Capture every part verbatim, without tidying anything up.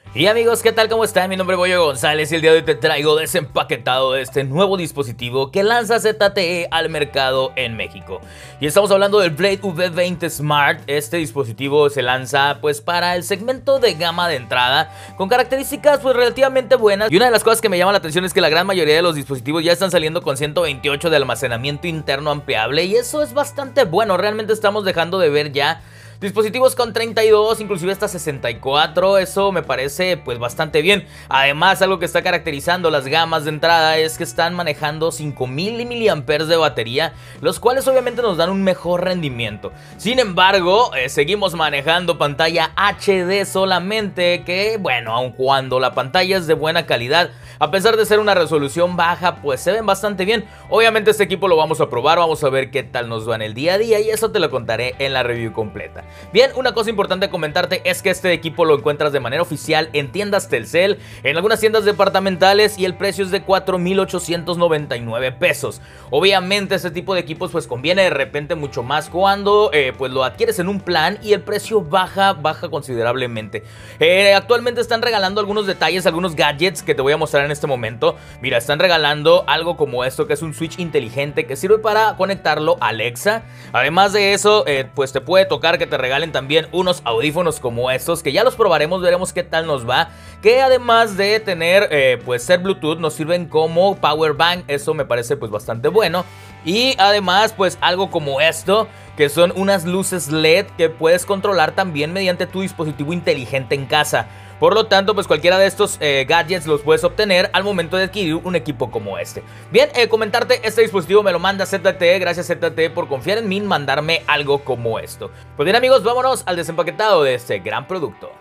Y amigos, ¿qué tal? ¿Cómo están? Mi nombre es Boyo González y el día de hoy te traigo desempaquetado de este nuevo dispositivo que lanza Z T E al mercado en México. Y estamos hablando del Blade V veinte Smart. Este dispositivo se lanza pues para el segmento de gama de entrada, con características pues relativamente buenas. Y una de las cosas que me llama la atención es que la gran mayoría de los dispositivos ya están saliendo con ciento veintiocho de almacenamiento interno ampliable, y eso es bastante bueno. Realmente estamos dejando de ver ya dispositivos con treinta y dos, inclusive hasta sesenta y cuatro, eso me parece pues bastante bien. Además, algo que está caracterizando las gamas de entrada es que están manejando cinco mil miliamperios hora de batería, los cuales obviamente nos dan un mejor rendimiento. Sin embargo, eh, seguimos manejando pantalla H D solamente, que bueno, aun cuando la pantalla es de buena calidad, a pesar de ser una resolución baja, pues se ven bastante bien. Obviamente este equipo lo vamos a probar, vamos a ver qué tal nos va en el día a día, y eso te lo contaré en la review completa. Bien, una cosa importante comentarte es que este equipo lo encuentras de manera oficial en tiendas Telcel, en algunas tiendas departamentales, y el precio es de cuatro mil ochocientos noventa y nueve pesos. Obviamente este tipo de equipos pues conviene de repente mucho más cuando eh, pues lo adquieres en un plan y el precio baja, baja considerablemente. Eh, actualmente están regalando algunos detalles, algunos gadgets que te voy a mostrar en este momento. Mira, están regalando algo como esto, que es un switch inteligente que sirve para conectarlo a Alexa. Además de eso, eh, pues te puede tocar que te regalen también unos audífonos como estos, que ya los probaremos, veremos qué tal nos va, que además de tener eh, pues ser Bluetooth, nos sirven como power bank. Eso me parece pues bastante bueno. Y además pues algo como esto, que son unas luces L E D que puedes controlar también mediante tu dispositivo inteligente en casa. Por lo tanto, pues cualquiera de estos eh, gadgets los puedes obtener al momento de adquirir un equipo como este. Bien, eh, comentarte, este dispositivo me lo manda Z T E. Gracias Z T E por confiar en mí en mandarme algo como esto. Pues bien amigos, vámonos al desempaquetado de este gran producto.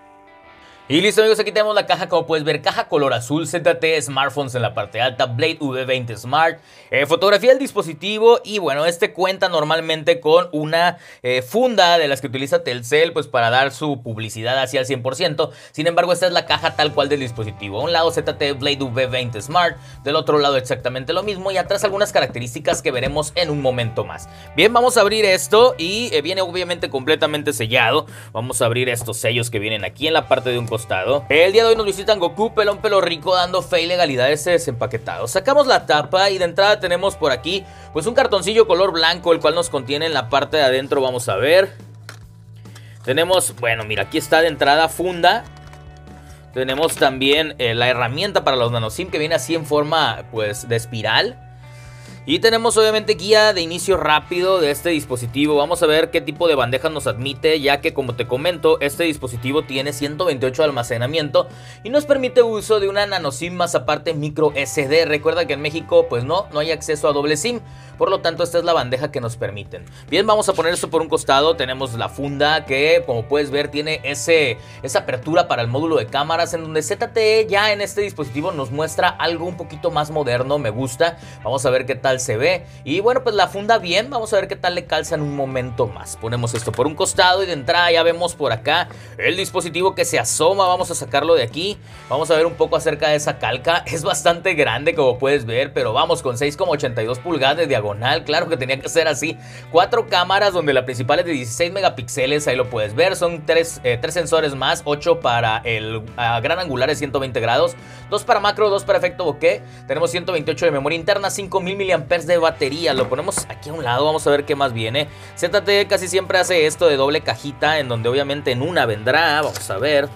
Y listo amigos, aquí tenemos la caja, como puedes ver, caja color azul, Z T E Smartphones en la parte alta, Blade V veinte Smart, eh, fotografía del dispositivo. Y bueno, este cuenta normalmente con una eh, funda de las que utiliza Telcel pues para dar su publicidad hacia el cien por ciento. Sin embargo, esta es la caja tal cual del dispositivo. A un lado Z T E Blade V veinte Smart, del otro lado exactamente lo mismo, y atrás algunas características que veremos en un momento más. Bien, vamos a abrir esto y eh, viene obviamente completamente sellado. Vamos a abrir estos sellos que vienen aquí en la parte de un costado. El día de hoy nos visitan Goku, Pelón Pelo Rico, dando fe y legalidad a este desempaquetado. Sacamos la tapa y de entrada tenemos por aquí pues un cartoncillo color blanco, el cual nos contiene en la parte de adentro. Vamos a ver. Tenemos, bueno, mira, aquí está de entrada funda. Tenemos también eh, la herramienta para los nanoSIM, que viene así en forma pues de espiral. Y tenemos obviamente guía de inicio rápido de este dispositivo. Vamos a ver qué tipo de bandejas nos admite, ya que como te comento, este dispositivo tiene ciento veintiocho de almacenamiento y nos permite uso de una nano SIM más aparte micro S D. Recuerda que en México pues no, no hay acceso a doble SIM, por lo tanto esta es la bandeja que nos permiten. Bien, vamos a poner esto por un costado. Tenemos la funda que, como puedes ver, tiene ese, esa apertura para el módulo de cámaras, en donde Z T E ya en este dispositivo nos muestra algo un poquito más moderno. Me gusta, vamos a ver qué tal se ve. Y bueno, pues la funda bien, vamos a ver qué tal le calza en un momento más. Ponemos esto por un costado y de entrada ya vemos por acá el dispositivo que se asoma. Vamos a sacarlo de aquí, vamos a ver un poco acerca de esa calca. Es bastante grande, como puedes ver, pero vamos, con seis coma ochenta y dos pulgadas de diagonal, claro que tenía que ser así. Cuatro cámaras, donde la principal es de dieciséis megapíxeles, ahí lo puedes ver. Son tres, eh, tres sensores más, ocho para el uh, gran angular de ciento veinte grados, dos para macro, dos para efecto bokeh. Tenemos ciento veintiocho de memoria interna, cinco mil miliamperios hora de batería. Lo ponemos aquí a un lado, vamos a ver qué más viene. Z T E casi siempre hace esto de doble cajita, en donde obviamente en una vendrá, vamos a ver.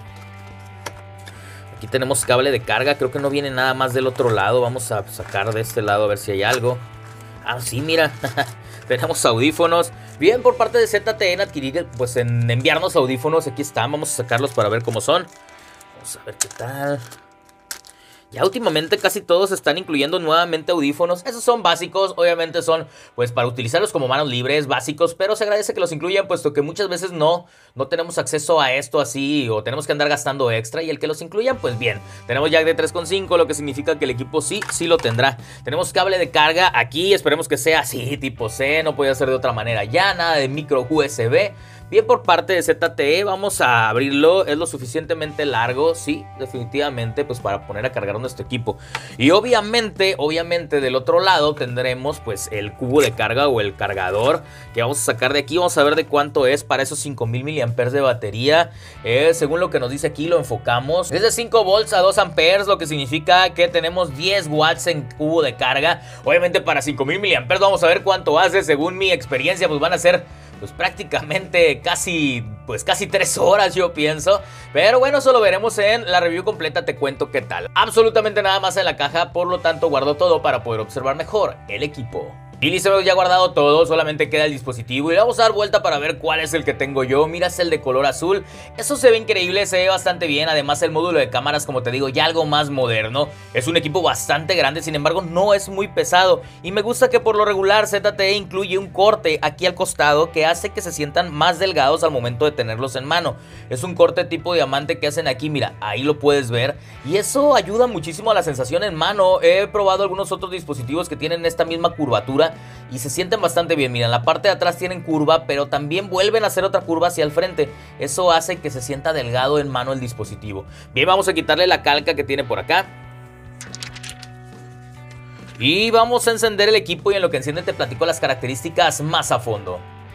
Aquí tenemos cable de carga, creo que no viene nada más del otro lado. Vamos a sacar de este lado a ver si hay algo. Ah, sí, mira, tenemos audífonos. Bien por parte de Z T E en adquirir, pues en enviarnos audífonos. Aquí están, vamos a sacarlos para ver cómo son. Vamos a ver qué tal. Ya últimamente casi todos están incluyendo nuevamente audífonos. Esos son básicos, obviamente son pues para utilizarlos como manos libres, básicos, pero se agradece que los incluyan, puesto que muchas veces no, no tenemos acceso a esto así, o tenemos que andar gastando extra, y el que los incluyan, pues bien. Tenemos jack de tres punto cinco, lo que significa que el equipo sí, sí lo tendrá. Tenemos cable de carga aquí, esperemos que sea así, tipo C, no podía ser de otra manera ya, nada de micro U S B. Bien por parte de Z T E, vamos a abrirlo. Es lo suficientemente largo, sí, definitivamente, pues para poner a cargar agarrando este equipo. Y obviamente, obviamente del otro lado tendremos pues el cubo de carga o el cargador que vamos a sacar de aquí. Vamos a ver de cuánto es para esos cinco mil miliamperios de batería. Eh, según lo que nos dice aquí, lo enfocamos. Es de cinco volts a dos amperes, lo que significa que tenemos diez watts en cubo de carga. Obviamente para cinco mil miliamperios vamos a ver cuánto hace. Según mi experiencia, pues van a ser pues prácticamente casi, pues casi tres horas, yo pienso. Pero bueno, eso lo veremos en la review completa, te cuento qué tal. Absolutamente nada más en la caja, por lo tanto guardo todo para poder observar mejor el equipo. Y listo, ya guardado todo, solamente queda el dispositivo y le vamos a dar vuelta para ver cuál es el que tengo yo. Mira, es el de color azul, eso se ve increíble, se ve bastante bien. Además el módulo de cámaras, como te digo, ya algo más moderno. Es un equipo bastante grande, sin embargo no es muy pesado. Y me gusta que por lo regular Z T E incluye un corte aquí al costado que hace que se sientan más delgados al momento de tenerlos en mano. Es un corte tipo diamante que hacen aquí, mira, ahí lo puedes ver. Y eso ayuda muchísimo a la sensación en mano. He probado algunos otros dispositivos que tienen esta misma curvatura y se sienten bastante bien. Mira, en la parte de atrás tienen curva, pero también vuelven a hacer otra curva hacia el frente. Eso hace que se sienta delgado en mano el dispositivo. Bien, vamos a quitarle la calca que tiene por acá y vamos a encender el equipo, y en lo que enciende te platico las características más a fondo.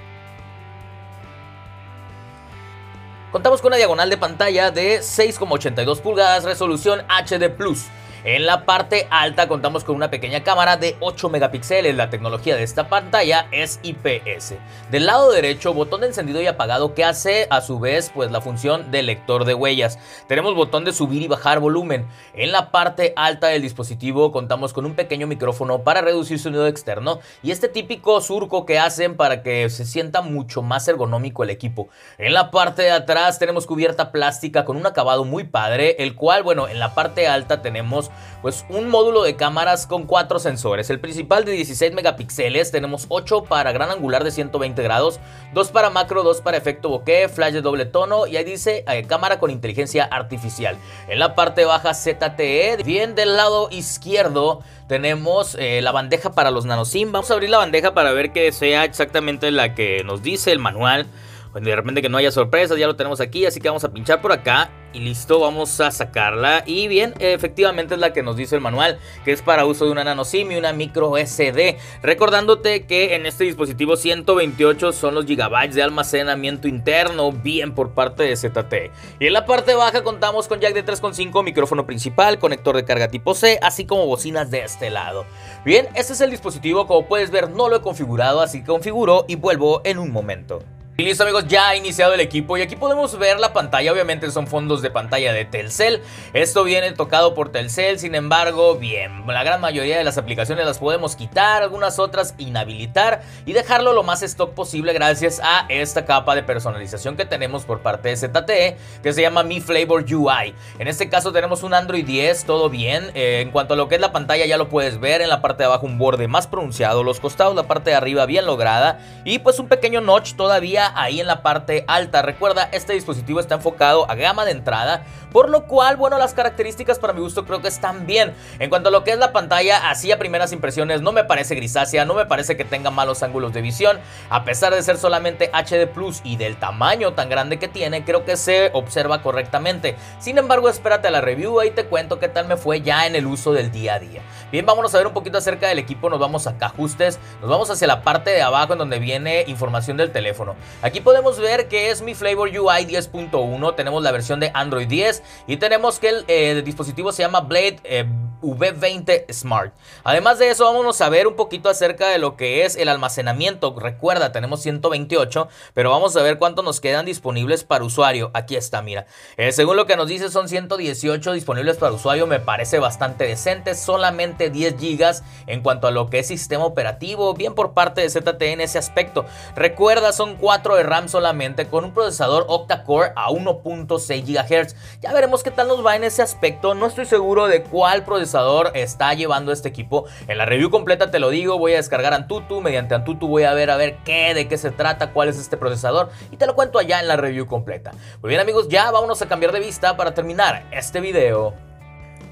Contamos con una diagonal de pantalla de seis coma ochenta y dos pulgadas, resolución H D plus. En la parte alta contamos con una pequeña cámara de ocho megapíxeles. La tecnología de esta pantalla es I P S. Del lado derecho, botón de encendido y apagado que hace a su vez pues la función de lector de huellas. Tenemos botón de subir y bajar volumen. En la parte alta del dispositivo contamos con un pequeño micrófono para reducir sonido externo y este típico surco que hacen para que se sienta mucho más ergonómico el equipo. En la parte de atrás tenemos cubierta plástica con un acabado muy padre, el cual, bueno, en la parte alta tenemos pues un módulo de cámaras con cuatro sensores. El principal de dieciséis megapíxeles, tenemos ocho para gran angular de ciento veinte grados, dos para macro, dos para efecto bokeh, flash de doble tono y ahí dice eh, cámara con inteligencia artificial. En la parte baja Z T E. Bien, del lado izquierdo tenemos eh, la bandeja para los nanoSIM. Vamos a abrir la bandeja para ver que sea exactamente la que nos dice el manual. Bueno, de repente que no haya sorpresas, ya lo tenemos aquí, así que vamos a pinchar por acá y listo, vamos a sacarla. Y bien, efectivamente es la que nos dice el manual, que es para uso de una nanoSIM y una micro S D. Recordándote que en este dispositivo ciento veintiocho son los gigabytes de almacenamiento interno, bien por parte de Z T E. Y en la parte baja contamos con jack de tres punto cinco, micrófono principal, conector de carga tipo C, así como bocinas de este lado. Bien, este es el dispositivo, como puedes ver no lo he configurado, así que configuro y vuelvo en un momento. Y listo amigos, ya ha iniciado el equipo y aquí podemos ver la pantalla. Obviamente son fondos de pantalla de Telcel. Esto viene tocado por Telcel, sin embargo, bien, la gran mayoría de las aplicaciones las podemos quitar, algunas otras inhabilitar y dejarlo lo más stock posible gracias a esta capa de personalización que tenemos por parte de Z T E, que se llama Mi Flavor U I. En este caso tenemos un Android diez, todo bien. Eh, en cuanto a lo que es la pantalla ya lo puedes ver, en la parte de abajo un borde más pronunciado, los costados, la parte de arriba bien lograda y pues un pequeño notch todavía ahí en la parte alta. Recuerda, este dispositivo está enfocado a gama de entrada, por lo cual, bueno, las características para mi gusto creo que están bien. En cuanto a lo que es la pantalla, así a primeras impresiones no me parece grisácea, no me parece que tenga malos ángulos de visión, a pesar de ser solamente H D plus y del tamaño tan grande que tiene, creo que se observa correctamente. Sin embargo, espérate a la review, ahí te cuento qué tal me fue ya en el uso del día a día. Bien, vámonos a ver un poquito acerca del equipo. Nos vamos acá a ajustes, nos vamos hacia la parte de abajo en donde viene información del teléfono. Aquí podemos ver que es Mi Flavor U I diez punto uno, tenemos la versión de Android diez y tenemos que el, eh, el dispositivo se llama Blade eh, V veinte Smart. Además de eso, vámonos a ver un poquito acerca de lo que es el almacenamiento. Recuerda, tenemos ciento veintiocho, pero vamos a ver cuánto nos quedan disponibles para usuario. Aquí está, mira. Eh, según lo que nos dice, son ciento dieciocho disponibles para usuario. Me parece bastante decente. Solamente diez gigas en cuanto a lo que es sistema operativo. Bien por parte de Z T E en ese aspecto. Recuerda, son cuatro de RAM solamente, con un procesador octa-core a uno punto seis gigahertz. Ya veremos qué tal nos va en ese aspecto. No estoy seguro de cuál procesador está llevando este equipo. En la review completa te lo digo, voy a descargar Antutu. Mediante Antutu voy a ver a ver qué, de qué se trata, cuál es este procesador y te lo cuento allá en la review completa. Muy bien amigos, ya vámonos a cambiar de vista para terminar este video.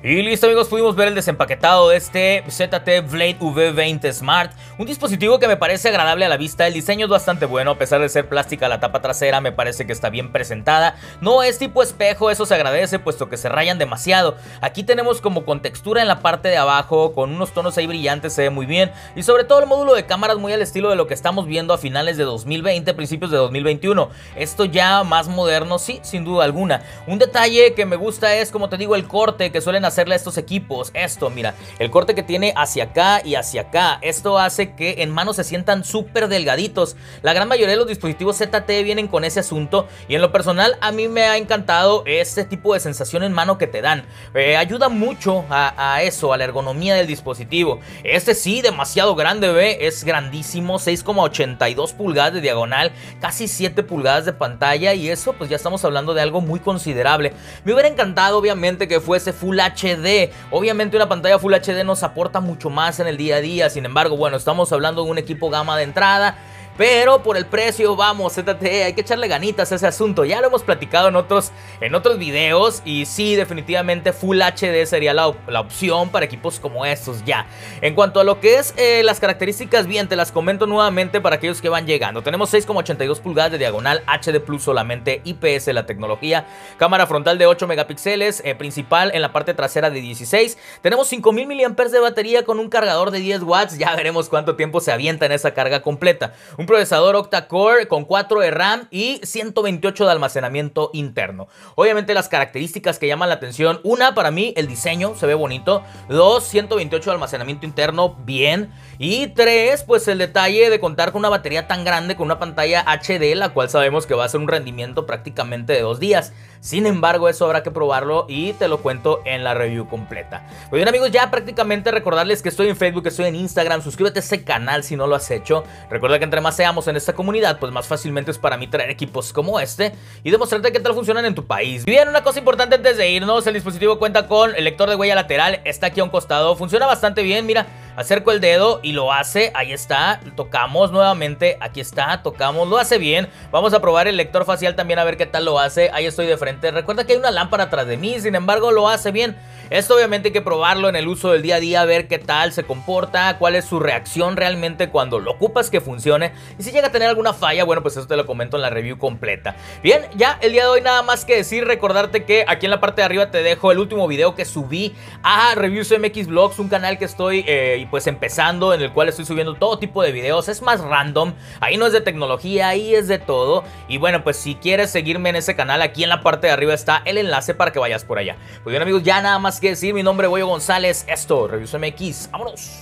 Y listo amigos, pudimos ver el desempaquetado de este Z T Blade V veinte Smart, un dispositivo que me parece agradable a la vista. El diseño es bastante bueno, a pesar de ser plástica la tapa trasera, me parece que está bien presentada. No es tipo espejo, eso se agradece puesto que se rayan demasiado. Aquí tenemos como contextura en la parte de abajo, con unos tonos ahí brillantes, se ve muy bien. Y sobre todo el módulo de cámaras muy al estilo de lo que estamos viendo a finales de dos mil veinte, principios de dos mil veintiuno. Esto ya más moderno, sí, sin duda alguna. Un detalle que me gusta es, como te digo, el corte que suelen hacer hacerle a estos equipos. Esto, mira, el corte que tiene hacia acá y hacia acá, esto hace que en mano se sientan súper delgaditos. La gran mayoría de los dispositivos Z T E vienen con ese asunto y en lo personal a mí me ha encantado este tipo de sensación en mano que te dan. Eh, ayuda mucho a, a eso, a la ergonomía del dispositivo. Este sí, demasiado grande, ve, es grandísimo, seis coma ochenta y dos pulgadas de diagonal, casi siete pulgadas de pantalla, y eso pues ya estamos hablando de algo muy considerable. Me hubiera encantado obviamente que fuese Full H D. Obviamente una pantalla Full H D nos aporta mucho más en el día a día. Sin embargo, bueno, estamos hablando de un equipo gama de entrada, pero por el precio, vamos, Z T E, hay que echarle ganitas a ese asunto. Ya lo hemos platicado en otros, en otros videos. Y sí, definitivamente Full H D sería la, la opción para equipos como estos ya. En cuanto a lo que es eh, las características, bien, te las comento nuevamente para aquellos que van llegando. Tenemos seis coma ochenta y dos pulgadas de diagonal, H D Plus solamente, I P S la tecnología. Cámara frontal de ocho megapíxeles, eh, principal en la parte trasera de dieciséis. Tenemos cinco mil miliamperios hora de batería con un cargador de diez watts. Ya veremos cuánto tiempo se avienta en esa carga completa. Un procesador octa-core con cuatro de RAM y ciento veintiocho de almacenamiento interno. Obviamente las características que llaman la atención: una, para mí el diseño se ve bonito; dos, ciento veintiocho de almacenamiento interno, bien; y tres, pues el detalle de contar con una batería tan grande, con una pantalla H D, la cual sabemos que va a ser un rendimiento prácticamente de dos días. Sin embargo, eso habrá que probarlo y te lo cuento en la review completa. Muy bien amigos, ya prácticamente recordarles que estoy en Facebook, que estoy en Instagram. Suscríbete a ese canal si no lo has hecho. Recuerda que entre más seamos en esta comunidad, pues más fácilmente es para mí traer equipos como este y demostrarte qué tal funcionan en tu país. Bien, una cosa importante antes de irnos: el dispositivo cuenta con el lector de huella lateral, está aquí a un costado, funciona bastante bien. Mira, acerco el dedo y lo hace, ahí está, tocamos nuevamente, aquí está, tocamos, lo hace bien. Vamos a probar el lector facial también a ver qué tal lo hace. Ahí estoy de frente, recuerda que hay una lámpara atrás de mí, sin embargo lo hace bien. Esto obviamente hay que probarlo en el uso del día a día, ver qué tal se comporta, cuál es su reacción realmente cuando lo ocupas que funcione. Y si llega a tener alguna falla, bueno, pues eso te lo comento en la review completa. Bien, ya el día de hoy nada más que decir, recordarte que aquí en la parte de arriba te dejo el último video que subí a Reviews M X Vlogs, un canal que estoy eh, pues empezando, en el cual estoy subiendo todo tipo de videos. Es más random, ahí no es de tecnología, ahí es de todo. Y bueno, pues si quieres seguirme en ese canal, aquí en la parte de arriba está el enlace para que vayas por allá. Pues bien amigos, ya nada más que decir, mi nombre es Boyo González, esto, Reviews M X, vámonos.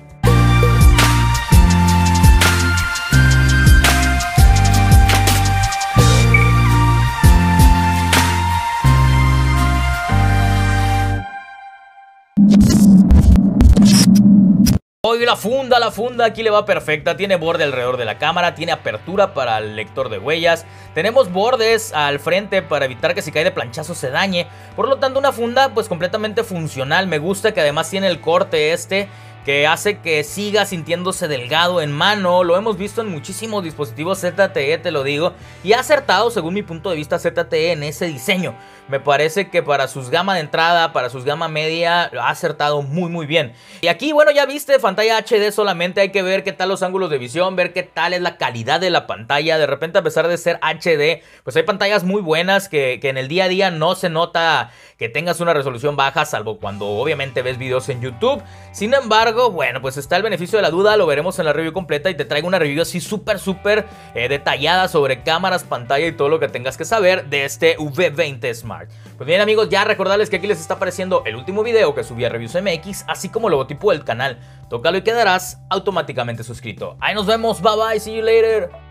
Hoy la funda, la funda aquí le va perfecta. Tiene borde alrededor de la cámara, tiene apertura para el lector de huellas, tenemos bordes al frente para evitar que si cae de planchazo se dañe. Por lo tanto, una funda pues completamente funcional. Me gusta que además tiene el corte este que hace que siga sintiéndose delgado en mano. Lo hemos visto en muchísimos dispositivos Z T E, te lo digo, y ha acertado, según mi punto de vista, Z T E en ese diseño. Me parece que para sus gama de entrada, para sus gama media, ha acertado muy muy bien. Y aquí, bueno, ya viste, pantalla H D solamente. Hay que ver qué tal los ángulos de visión, ver qué tal es la calidad de la pantalla. De repente, a pesar de ser H D, pues hay pantallas muy buenas que, que en el día a día no se nota que tengas una resolución baja, salvo cuando obviamente ves videos en YouTube. Sin embargo, bueno, pues está el beneficio de la duda, lo veremos en la review completa y te traigo una review así súper súper eh, detallada sobre cámaras, pantalla y todo lo que tengas que saber de este V veinte Smart. Pues bien amigos, ya recordarles que aquí les está apareciendo el último video que subí a Reviews M X, así como el logotipo del canal. Tócalo y quedarás automáticamente suscrito. Ahí nos vemos, bye bye, see you later.